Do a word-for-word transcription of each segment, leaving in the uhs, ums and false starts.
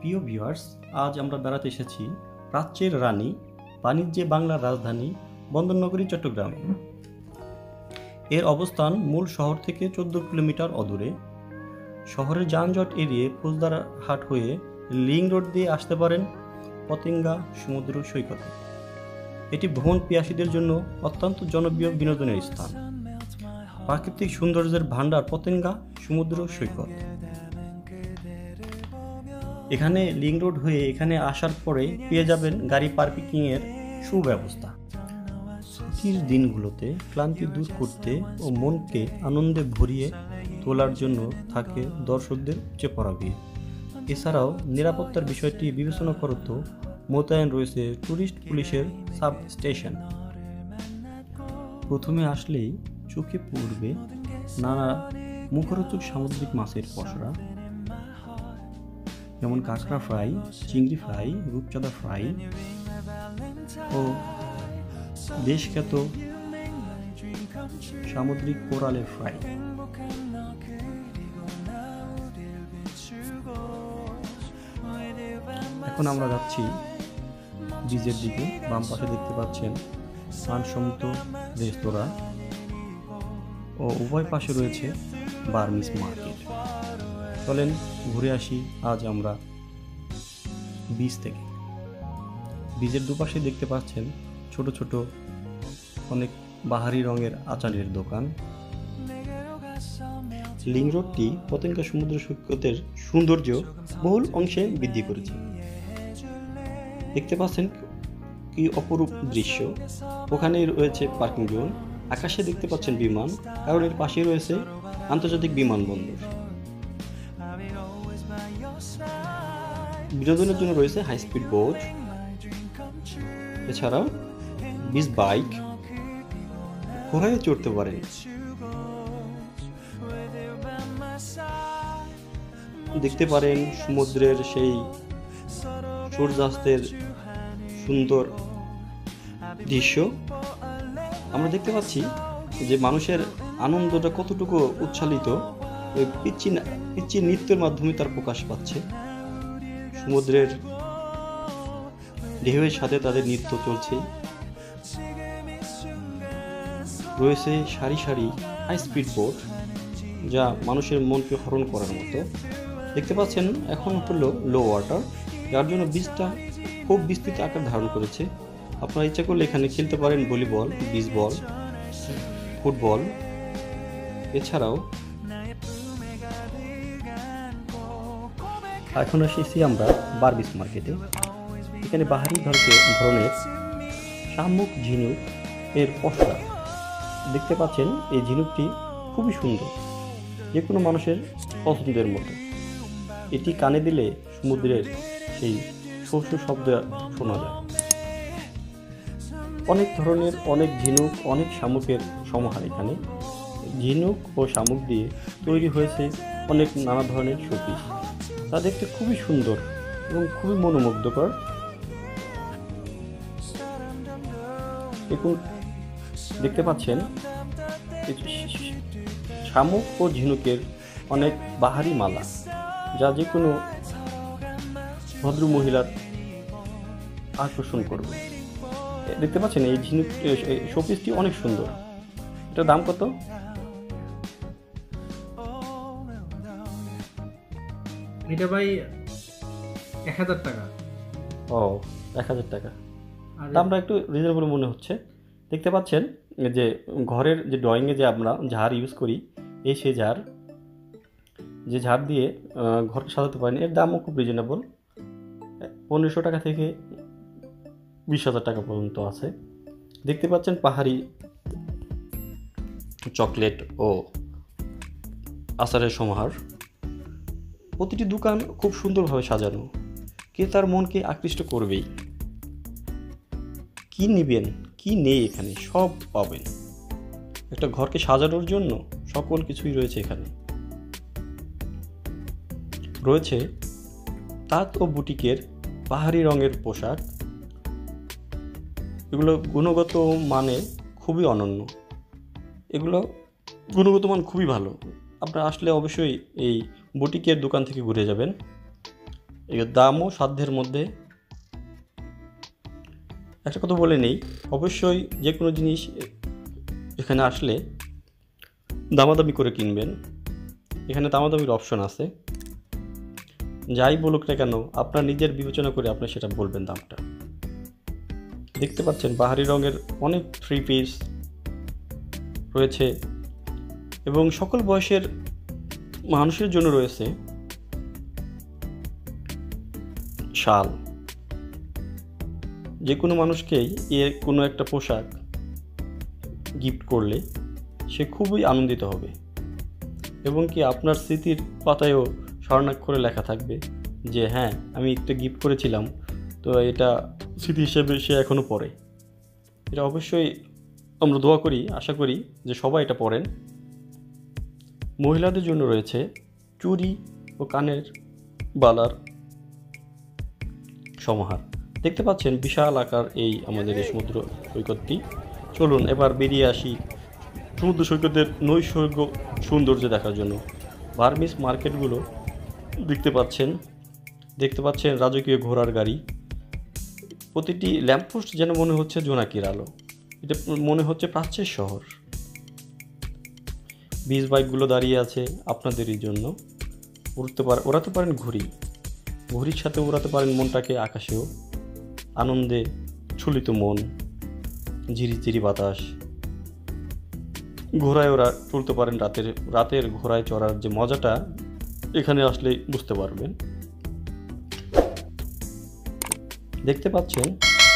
প্রিয় ভিউয়ার্স, আজ আমরা বেড়াতে এসেছি প্রাচ্যের রানী, বাণিজ্যে বাংলার রাজধানী বন্দরনগরী চট্টগ্রামে। এর অবস্থান মূল শহর থেকে চোদ্দ কিলোমিটার অদূরে। শহরের যানজট এড়িয়ে ফৌজদারহাট হয়ে লিং রোড দিয়ে আসতে পারেন পতেঙ্গা সমুদ্র সৈকতে। এটি ভ্রমণ পিয়াসীদের জন্য অত্যন্ত জনপ্রিয় বিনোদনের স্থান। প্রাকৃতিক সৌন্দর্যের ভান্ডার পতেঙ্গা সমুদ্র সৈকত। এখানে লিং রোড হয়ে এখানে আসার পরে পেয়ে যাবেন গাড়ি পার্কিংয়ের সুব্যবস্থা। ছুটির দিনগুলোতে ক্লান্তি দূর করতে ও মনকে আনন্দে ভরিয়ে তোলার জন্য থাকে দর্শকদের উপচে পড়া ভিড়। এছাড়াও নিরাপত্তার বিষয়টি বিবেচনা করতে মোতায়েন রয়েছে ট্যুরিস্ট পুলিশের সাব স্টেশন। প্রথমে আসলেই চোখে পড়বে নানা মুখরোচক সামুদ্রিক মাছের পসরা, যেমন কাঁকড়া ফ্রাই, চিংড়ি ফ্রাই, রূপচাঁদা ফ্রাই ও দেশ খ্যাত সামুদ্রিক কোরালের ফ্রাই। এখন আমরা যাচ্ছি ব্রিজের দিকে। বাম পাশে দেখতে পাচ্ছেন মানসম্মত রেস্তোরাঁ ও উভয় পাশে রয়েছে বার্মিজ মার্কেট। চলেন ঘুরে আসি আজ আমরা ব্রিজ থেকে। ব্রিজের দুপাশে দেখতে পাচ্ছেন ছোট ছোট অনেক বাহারি রঙের আচারের দোকান। লিং রোডটি পতেঙ্গা সমুদ্র সৈকতের সৌন্দর্য বহুল অংশে বৃদ্ধি করেছে। দেখতে পাচ্ছেন কি অপরূপ দৃশ্য। ওখানে রয়েছে পার্কিং জোন। আকাশে দেখতে পাচ্ছেন বিমান, কারণ এর পাশে রয়েছে আন্তর্জাতিক বিমানবন্দর। বিনোদনের জন্য রয়েছে হাই স্পিড বোট, এছাড়াও বিচ বাইক, ঘোড়ায় চড়তে পারেন। দেখতে পারেন সমুদ্রের সেই সূর্যাস্তের সুন্দর দৃশ্য। আমরা দেখতে পাচ্ছি যে মানুষের আনন্দটা কতটুকু উচ্ছ্বালিত, ওই পিচ্চি পিচ্চি নৃত্যের মাধ্যমে তার প্রকাশ পাচ্ছে। সমুদ্রের ঢেউয়ের সাথে তাদের নৃত্য চলছে। রয়েছে সারি সারি হাই স্পিড বোট, যা মানুষের মনকে হরণ করার মতো। দেখতে পাচ্ছেন এখন হলো লো ওয়াটার, যার জন্য বীজটা খুব বিস্তৃত আকার ধারণ করেছে। আপনারা ইচ্ছা করলে এখানে খেলতে পারেন ভলিবল, বিচ বল, ফুটবল। এছাড়াও এখন এসেছি আমরা বার্মিজ মার্কেটে। এখানে বাহারি ধরনের শামুক ঝিনুক এর পসরা দেখতে পাচ্ছেন। এই ঝিনুকটি খুবই সুন্দর, যে কোনো মানুষের পছন্দের মতো। এটি কানে দিলে সমুদ্রের সেই শস্য শব্দ শোনা যায়। অনেক ধরনের অনেক ঝিনুক, অনেক শামুকের সমাহার। এখানে ঝিনুক ও শামুক দিয়ে তৈরি হয়েছে অনেক নানা ধরনের শোপিস। তা দেখতে খুবই সুন্দর এবং খুবই মনোমুগ্ধকর। দেখুন, দেখতে পাচ্ছেন শামুক ও ঝিনুকের অনেক বাহারি মালা, যা যে কোনো ভদ্র মহিলার আকর্ষণ করবে। দেখতে পাচ্ছেন এই ঝিনুক শোপিসটি অনেক সুন্দর। এটার দাম কত? এটা ভাই এক হাজার টাকা। ও, এক হাজার টাকা। দামটা একটু রিজনেবল মনে হচ্ছে। দেখতে পাচ্ছেন যে ঘরের যে ড্রয়িংয়ে যে আমরা ঝাড় ইউজ করি, এই সেই ঝাড়, যে ঝাড় দিয়ে ঘরকে সাজাতে পারেন, এর দামও খুব রিজনেবল। পনেরোশো টাকা থেকে বিশ হাজার টাকা পর্যন্ত আছে। দেখতে পাচ্ছেন পাহাড়ি চকলেট ও আচারের সমাহার। প্রতিটি দোকান খুব সুন্দরভাবে সাজানো, ক্রেতার মনকে আকৃষ্ট করবেই। কি নেবেন কি নেই এখানে সব পাবেন। একটা ঘরকে সাজানোর জন্য সকল কিছুই রয়েছে এখানে। রয়েছে তাঁত ও বুটিকের পাহাড়ি রঙের পোশাক। এগুলো গুণগত মানে খুবই অনন্য, এগুলো গুণগত মান খুবই ভালো। আপনারা আসলে অবশ্যই এই বুটিকের দোকান থেকে ঘুরে যাবেন। এর দামও সাধ্যের মধ্যে। একটা কথা বলে নেই, অবশ্যই যে কোনো জিনিস এখানে আসলে দামাদামি করে কিনবেন। এখানে দামাদামির অপশন আছে। যাই বলুক না কেন, আপনার নিজের বিবেচনা করে আপনি সেটা বলবেন দামটা। দেখতে পাচ্ছেন বাহারি রঙের অনেক থ্রি পিস রয়েছে এবং সকল বয়সের মানুষের জন্য রয়েছে শাল। যে কোনো মানুষকেই এর কোনো একটা পোশাক গিফট করলে সে খুবই আনন্দিত হবে এবং কি আপনার স্মৃতির পাতায়ও স্বর্ণাক্ষরে লেখা থাকবে যে হ্যাঁ, আমি একটা গিফট করেছিলাম, তো এটা স্মৃতি হিসেবে সে এখনও পড়ে। এটা অবশ্যই আমরা দোয়া করি, আশা করি যে সবাই এটা পড়েন। মহিলাদের জন্য রয়েছে চুড়ি ও কানের বালার সমাহার। দেখতে পাচ্ছেন বিশাল আকার এই আমাদের এই সমুদ্র সৈকতটি। চলুন এবার বেরিয়ে আসি সমুদ্র সৈকতের নৈসর্গ সৌন্দর্য দেখার জন্য। বার্মিস মার্কেটগুলো দেখতে পাচ্ছেন দেখতে পাচ্ছেন রাজকীয় ঘোড়ার গাড়ি। প্রতিটি ল্যাম্পপোস্ট যেন মনে হচ্ছে জোনাকির আলো। এটা মনে হচ্ছে প্রাচ্যের শহর। বিচ বাইকগুলো দাঁড়িয়ে আছে আপনাদেরই জন্য। উড়তে পার ওড়াতে পারেন ঘুড়ি, ঘুড়ির সাথে উড়াতে পারেন মনটাকে আকাশেও। আনন্দে ছুলিত মন, ঝিরিঝিরি বাতাস। ঘোড়ায় ওরা তুলতে পারেন রাতের রাতের ঘোড়ায় চড়ার যে মজাটা এখানে আসলে বুঝতে পারবেন। দেখতে পাচ্ছেন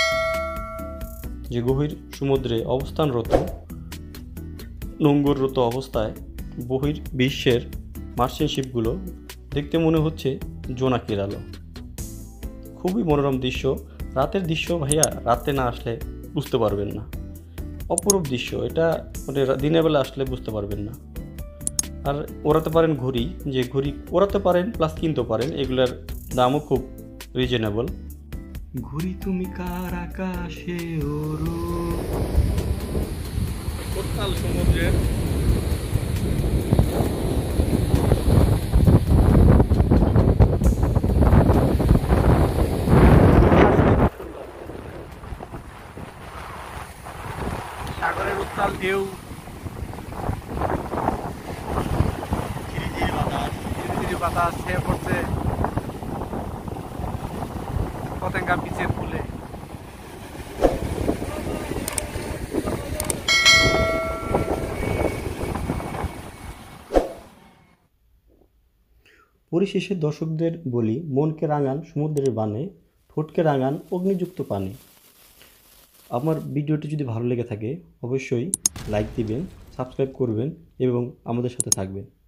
যে গভীর সমুদ্রে অবস্থানরত নোঙ্গররত অবস্থায় বহির বিশ্বের মার্চেন্ট শিপগুলো দেখতে মনে হচ্ছে জোনাকির আলো। খুবই মনোরম দৃশ্য। রাতের দৃশ্য ভাইয়া রাতে না আসলে বুঝতে পারবেন না। অপরূপ দৃশ্য এটা, মানে দিনের বেলা আসলে বুঝতে পারবেন না। আর ওড়াতে পারেন ঘুড়ি, যে ঘুড়ি ওড়াতে পারেন প্লাস কিনতে পারেন, এগুলোর দামও খুব রিজনেবল। ঘুড়ি তুমি কার আকাশে ওড়ো, উত্তাল সমুদ্রের সাগরের উত্তাল ঢেউ, ঝিরিঝিরি বাতাস, ঝিরিঝিরি বাতাস ছেয়ে পড়ছে পতেঙ্গা বিচের ফুলে। পরিশেষে দর্শকদের বলি, মনকে রাঙান সমুদ্রের বানে, ঠোঁটকে রাঙান অগ্নিযুক্ত পানে। আমার ভিডিওটি যদি ভালো লেগে থাকে অবশ্যই লাইক দিবেন, সাবস্ক্রাইব করবেন এবং আমাদের সাথে থাকবেন।